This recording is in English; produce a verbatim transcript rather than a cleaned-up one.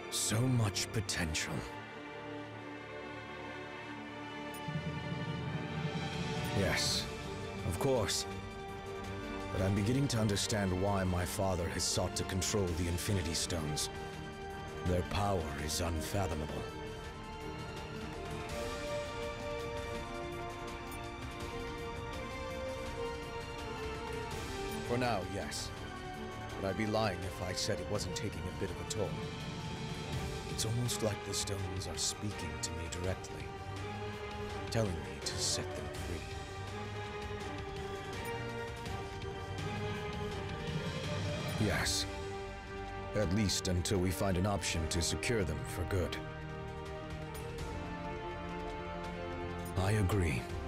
So much potential. Yes, of course. But I'm beginning to understand why my father has sought to control the Infinity Stones. Their power is unfathomable. For now, yes. But I'd be lying if I said it wasn't taking a bit of a toll. It's almost like the stones are speaking to me directly, telling me to set them free. Yes. At least until we find an option to secure them for good. I agree.